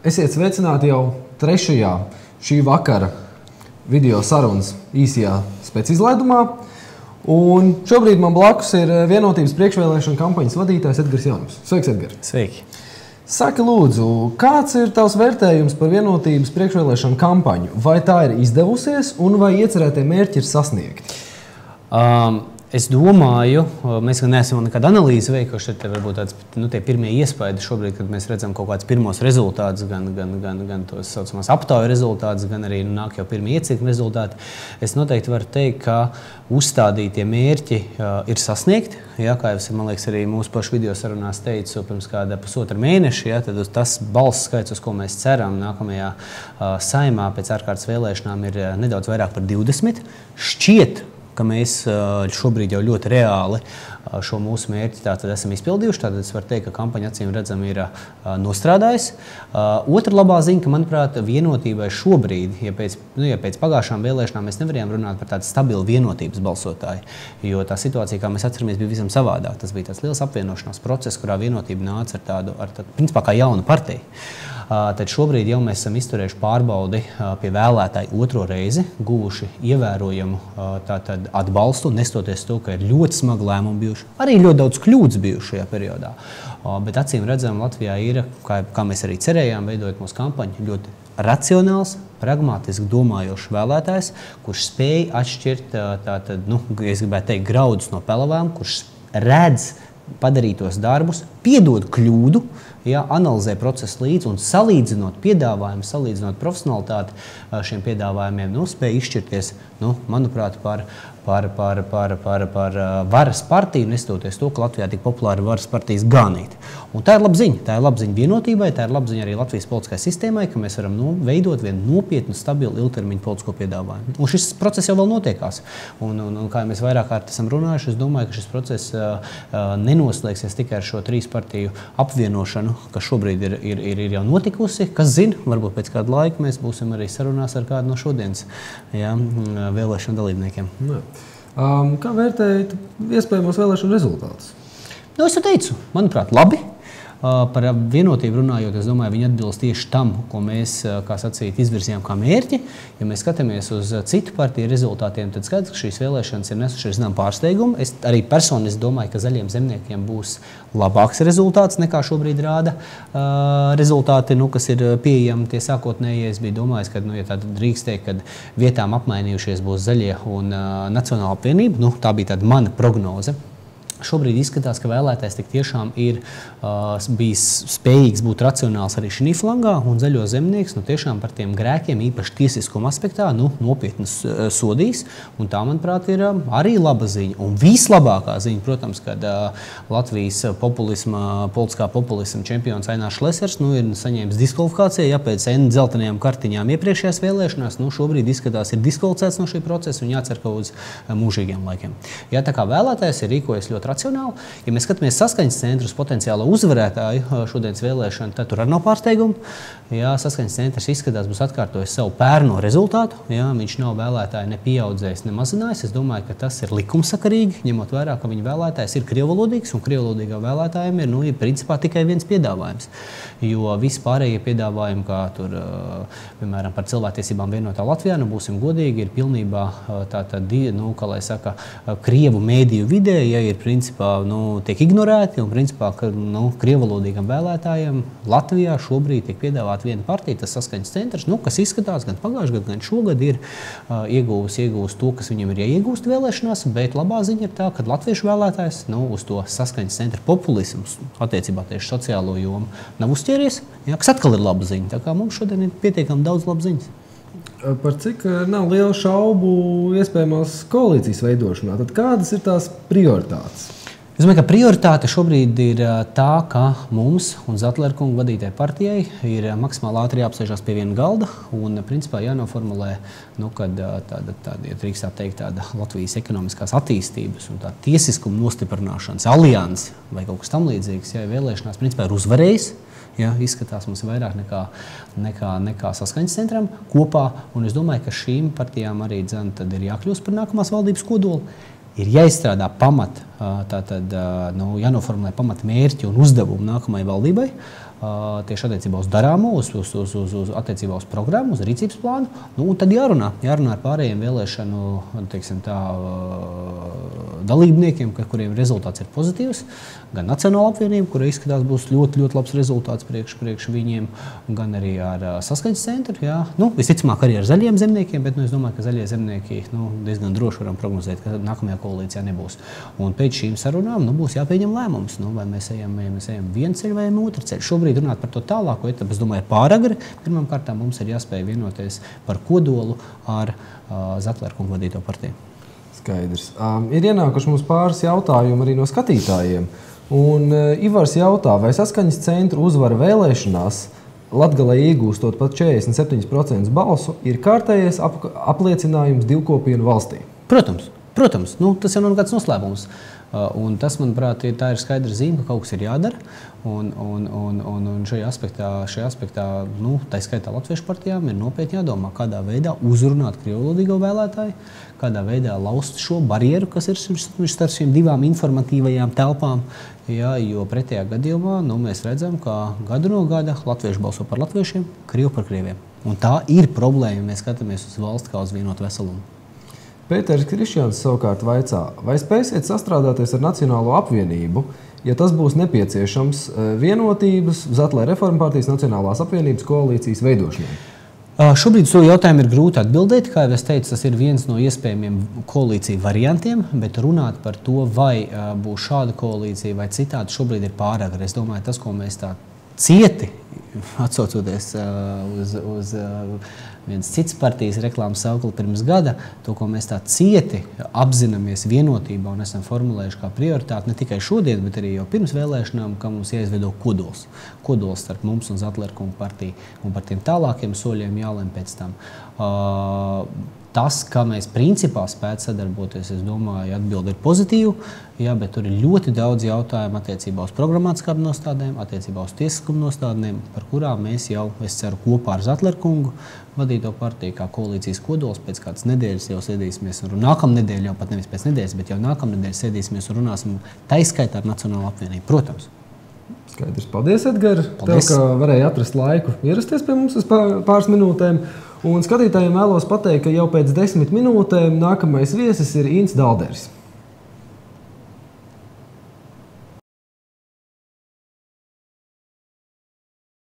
Esiet sveicināti jau trešajā šī vakara video sarunas īsajā spēcizlaidumā. Un šobrīd man blakus ir Vienotības priekšvēlēšana kampaņas vadītājs Edgars Jaunums. Sveiks, Edgar! Sveiki! Saki lūdzu, kāds ir tavs vērtējums par Vienotības priekšvēlēšanu kampaņu? Vai tā ir izdevusies un vai iecerētie mērķi ir sasniegti? Es domāju, mēs neesam nekādu analīzi veikuši, tad varbūt tāds, tie pirmie iespaidi šobrīd, kad mēs redzam kaut kādus pirmos rezultātus, gan tos saucamās aptauju rezultātus, gan arī nāk jau pirmie iecirkņu rezultāti. Es noteikti varu teikt, ka uzstādītie mērķi ir sasniegti. Ja, kā jau es, man liekas, arī mūsu pašu video sarunās teicu pirms kāda pusotra mēneša, ja, tad tas balss skaits, uz ko mēs ceram nākamajā saimā pēc ārkārtas vēlēšanām ir nedaudz vairāk par 20. Šķiet, ka mēs šobrīd jau ļoti reāli šo mūsu mērķi tātad esam izpildījuši. Tātad es varu teikt, ka kampaņa acīm redzam ir nostrādājusi. Otra labā ziņa, ka, manuprāt, vienotībai šobrīd, ja pēc pagājušām vēlēšanām mēs nevarējām runāt par tādu stabilu vienotības balsotāju, jo tā situācija, kā mēs atceramies, bija visam savādāk. Tas bija tāds liels apvienošanās process, kurā vienotība nāca ar tādu principā kā jaunu partiju. Tad šobrīd jau mēs esam izturējuši pārbaudi pie vēlētāju otro reizi, guvuši ievērojamu atbalstu, nestoties to, ka ir ļoti smagi lēmumi bijuši. Arī ļoti daudz kļūdas bijuši šajā periodā. Bet acīm redzam, Latvijā ir, kā mēs arī cerējām, veidojot mūsu kampaņu, ļoti racionāls, pragmatiski domājošs vēlētājs, kurš spēj atšķirt, es gribētu teikt, graudus no pelavām, kurš redz padarītos darbus, piedod kļūdu, ja, analizē procesu līdzi un salīdzinot piedāvājumu, salīdzinot profesionalitāti šiem piedāvājumiem, spēj izšķirties, manuprāt, par varas partiju, nestoties to, ka Latvijā tik populāri varas partijas ganīt. Un tā ir laba ziņa. Tā ir laba ziņa vienotībai, tā ir laba ziņa arī Latvijas politiskajai sistēmai, ka mēs varam veidot vienu nopietnu, stabilu ilgtermiņu politisko piedāvājumu. Un šis process jau vēl notiekās. Un kā mēs vairāk kārt esam runājuši, es domāju, ka šis process nenoslēgsies tikai ar šo trīs partiju apvienošanu, kas šobrīd ir jau notikusi. Kas zina, varbūt pēc kāda laika mēs būsim arī sarunās ar kādu no šodienas vēlēšanu dalībniekiem. Kā vērtējat iespējamos vēlēšanu rezultātus? Es jau teicu, manuprāt, labi. Par vienotību runājot, es domāju, viņi atbilst tieši tam, ko mēs, kā sacīt, izvirzījām kā mērķi. Ja mēs skatāmies uz citu partiju rezultātiem, tad skaidrs, ka šīs vēlēšanas ir nesušas zinām pārsteigumu. Es arī personiski domāju, ka zaļiem zemniekiem būs labāks rezultāts nekā šobrīd rāda rezultāti, kas ir pieejami tie sākotnēji. Es biju domājis, ka, ja tā drīkst teikt, kad vietām apmainījušies būs zaļie un Nacionāla apvienība, tā bija tāda mana prognoze. Šobrīd izskatās, ka vēlētājs tik tiešām ir bijis spējīgs būt racionāls arī šī flangā, un zaļo zemnieks tiešām par tiem grēkiem, īpaši tiesiskuma aspektā, nopietni sodīs. Un tā, manuprāt, ir arī laba ziņa. Un vislabākā ziņa, protams, kad Latvijas politiskā populisma čempions Ainārs Šlesers ir saņēmis diskvalifikāciju, pēc dzeltenajām kartiņām iepriekšējās vēlēšanās. Šobrīd izskatās, ir diskvalificēts no šī procesa un jācer, ka uz mūžīgiem laikiem. Tā kā vēlētājs ir rīkojies ļoti racionāli. Ja mēs skatāmies saskaņas centrus potenciālo uzvarētāju šodienas vēlēšanu, tad tur arī nav pārsteigumu. Saskaņas centrs izskatās, būs atkārtojis savu pērno rezultātu. Viņš nav vēlētāju ne pieaudzējis, ne mazinājis. Es domāju, ka tas ir likumsakarīgi, ņemot vērā, ka viņa vēlētājs ir krievvalodīgs, un krievvalodīgā vēlētājiem ir principā tikai viens piedāvājums. Jo visi pārējie piedāvājumi, kā tur, piemēram, par cilvēktiesībām vienotā Latvijā, būsim godīgi, ir pilnībā kā lai saka, krievu mēdīju vidē, ir principā tiek ignorēti, un principā krievvalodīgam vēlētājiem Latvijā šobrīd tiek piedāvāta viena partija, tas saskaņas centrs, kas izskatās gan pagājušajā gadā, gan šogad ir iegūs to, kas viņam ir iegūst vēlēšanās, bet labā ziņa ir tā, ka latviešu vēlētājs uz to saskaņas centra populismu attiecībā tieši sociālo jomu nav uzķēries, kas atkal ir laba ziņa. Tā kā mums šodien ir pietiekami daudz labas ziņas. Par cik nav lielu šaubu iespējamās koalīcijas veidošanā, tad kādas ir tās prioritātes? Es domāju, ka prioritāte šobrīd ir tā, ka mums un Zatlera kunga vadītajai partijai ir maksimāli ātri jāapsēžās pie viena galda un, principā, jānoformulē, kad ja drīkst teikt, tāda Latvijas ekonomiskās attīstības un tā tiesiskuma nostiprināšanas aliansi vai kaut kas tam līdzīgs, vēlēšanās, principā, ir uzvarējis. Izskatās mums vairāk nekā saskaņas centram kopā, un es domāju, ka šīm partijām arī ir jākļūst par nākamās valdības kodolu. Ir jāizstrādā jānoformulē pamat mērķi un uzdevumi nākamajai valdībai. tieši attiecībā uz darāmo, uz attiecībā uz programmu, uz rīcības plānu. Nu, un tad jārunā ar pārējiem vēlēšanu dalībniekiem, kuriem rezultāts ir pozitīvs. Gan Nacionāla apvienība, kura izskatās būs ļoti, ļoti labs rezultāts priekš viņiem, gan arī ar Saskaņas centru. Jā. Nu, visticamāk arī ar zaļiem zemniekiem, bet es domāju, ka zaļie zemnieki diezgan droši varam prognozēt, ka nākamajā koalīcijā nebūs. Un pēc šīm sarunām būs jāpieņem lēmums, vai mēs ejam vienu ceļu vai otru ceļu. Šobrīd runāt par to tālāko etapu, es domāju, pāragri. Pirmkārt, mums ir jāspēj vienoties par kodolu ar Zatlerkungu vadīto partiju. Skaidrs. Ir ienākuši mums pāris jautājumi arī no skatītājiem. Un Ivars jautā, vai Saskaņas centru uzvara vēlēšanās Latgalē iegūstot pat 47% balsu ir kārtējais apliecinājums divkopienu valstī? Protams. Tas jau nav kāds noslēpums. Un tas, manuprāt, tā ir skaidra zīme, ka kaut kas ir jādara. Un šajā aspektā tā skaitā Latviešu partijām ir nopietni jādomā, kādā veidā uzrunāt krievlodīgo vēlētāju, kādā veidā laust šo barjeru, kas ir starp šīm divām informatīvajām telpām. Jā, jo pretējā gadījumā mēs redzam, ka gadu no gada latvieši balso par latviešiem, krievi par krieviem. Un tā ir problēma, ja mēs skatāmies uz valsti kā uz vienotu veselumu. Pēters Krišjāns savukārt vaicā, vai spēsiet sastrādāties ar Nacionālo apvienību, ja tas būs nepieciešams vienotības, Zatlera Reforma partijas Nacionālās apvienības koalīcijas veidošanai? Šobrīd šo jautājumu ir grūti atbildēt. Kā jau es teicu, tas ir viens no iespējamiem koalīciju variantiem, bet runāt par to, vai būs šāda koalīcija vai citādi, šobrīd ir pāragri. Es domāju, tas, ko mēs tā cieti, atsaucoties uz viens cits partijas reklāmas saukli pirms gada, to, ko mēs tā cieti apzināmies vienotībā un esam formulējuši kā prioritāti ne tikai šodien, bet arī jau pirms vēlēšanām, ka mums jāizveido kodols. Kodols starp mums un Zatlerkungu partiju, un par tiem tālākiem soļiem jālem pēc tam. Tas, kā mēs principā spētu sadarboties, es domāju, atbilde ir pozitīva, jā, bet tur ir ļoti daudz jautājumu attiecībā uz programmatiskām nostādnēm, attiecībā uz tiesiskuma nostādnēm, par kurām mēs jau, es ceru, kopā ar Zatlerkungu vadīto partiju, kā koalīcijas kodols, pēc kādas nedēļas jau sēdīsimies, un nākamnedēļ, jau pat nevis pēc nedēļas, bet jau nākamnedēļ sēdīsimies un runāsim taiskaitā ar Nacionālo apvienību, protams. Skaidrs. Paldies, Edgar. Paldies. Tev, ka varēji atrast laiku ierasties pie mums uz pāris minūtēm. Un skatītājiem vēlos pateikt, ka jau pēc 10 minūtēm nākamais viesis ir Ints Dalderis.